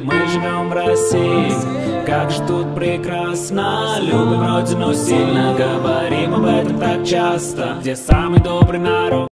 Мы живем в России, как же тут прекрасно. Любим родину сильно, говорим об этом так часто. Где самый добрый народ?